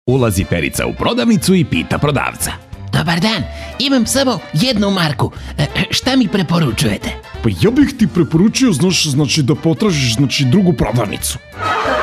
Ulazi Perica u prodavnicu i pita prodavca. Dobar dan, imam samo 1 marku. Šta mi preporučujete? Pa ja bih ti preporučio, znači da potražiš drugu prodavnicu.